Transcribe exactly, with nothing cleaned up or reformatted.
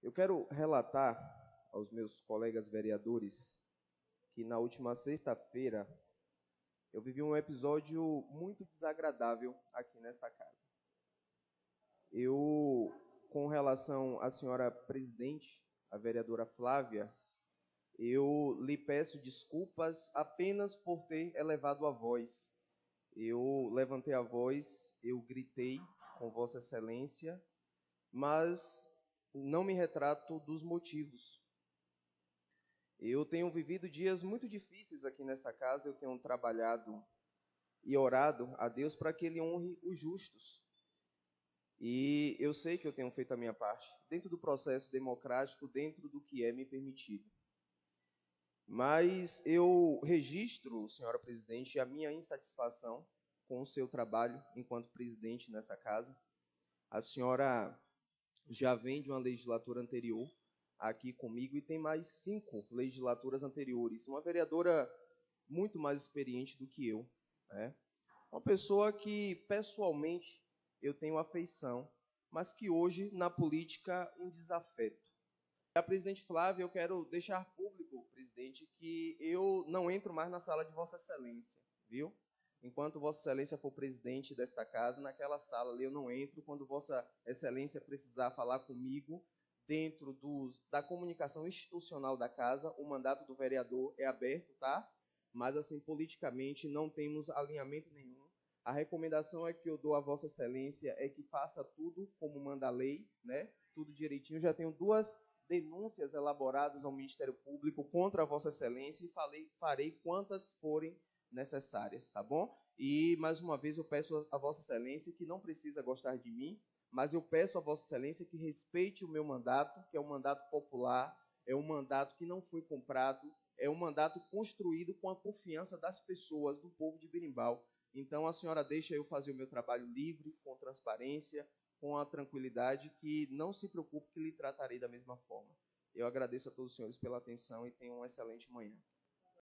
Eu quero relatar aos meus colegas vereadores que na última sexta-feira eu vivi um episódio muito desagradável aqui nesta casa. Eu, com relação à senhora presidente, a vereadora Flávia, eu lhe peço desculpas apenas por ter elevado a voz. Eu levantei a voz, eu gritei com Vossa Excelência, mas não me retrato dos motivos. Eu tenho vivido dias muito difíceis aqui nessa casa, eu tenho trabalhado e orado a Deus para que Ele honre os justos. E eu sei que eu tenho feito a minha parte, dentro do processo democrático, dentro do que é me permitido. Mas eu registro, senhora presidente, a minha insatisfação com o seu trabalho enquanto presidente nessa casa. A senhora já vem de uma legislatura anterior aqui comigo e tem mais cinco legislaturas anteriores. Uma vereadora muito mais experiente do que eu, né? Uma pessoa que, pessoalmente, eu tenho afeição, mas que hoje, na política, em desafeto. A presidente Flávia, eu quero deixar público, presidente, que eu não entro mais na sala de Vossa Excelência, viu? Enquanto Vossa Excelência for presidente desta casa, naquela sala ali eu não entro. Quando Vossa Excelência precisar falar comigo dentro dos, da comunicação institucional da casa, o mandato do vereador é aberto, tá? Mas, assim, politicamente não temos alinhamento nenhum. A recomendação é que eu dou a Vossa Excelência é que faça tudo como manda a lei, né? Tudo direitinho. Já tenho duas denúncias elaboradas ao Ministério Público contra a Vossa Excelência e falei, farei quantas forem necessárias, tá bom? E, mais uma vez, eu peço a Vossa Excelência que não precisa gostar de mim, mas eu peço a Vossa Excelência que respeite o meu mandato, que é um mandato popular, é um mandato que não foi comprado, é um mandato construído com a confiança das pessoas, do povo de Berimbau. Então, a senhora deixa eu fazer o meu trabalho livre, com transparência, com a tranquilidade, que não se preocupe que lhe tratarei da mesma forma. Eu agradeço a todos os senhores pela atenção e tenham uma excelente manhã.